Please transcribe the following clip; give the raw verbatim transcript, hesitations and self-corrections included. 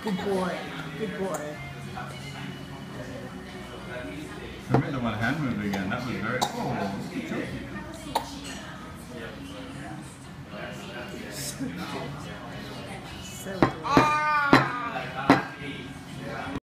Good boy. Good boy. I made the one hand move again. That was very. Oh, good job. So good. So good.